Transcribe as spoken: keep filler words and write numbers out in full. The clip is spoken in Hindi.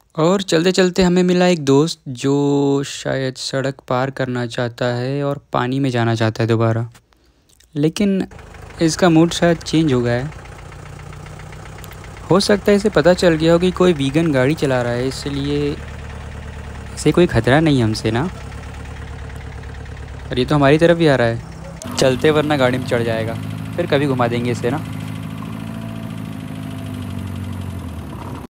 और चलते चलते हमें मिला एक दोस्त जो शायद सड़क पार करना चाहता है और पानी में जाना चाहता है दोबारा, लेकिन इसका मूड शायद चेंज हो गया है। हो सकता है इसे पता चल गया हो कि कोई वीगन गाड़ी चला रहा है, इसलिए इसे कोई खतरा नहीं हमसे ना। और ये तो हमारी तरफ ही आ रहा है, चलते वरना गाड़ी में चढ़ जाएगा, फिर कभी घुमा देंगे इसे ना।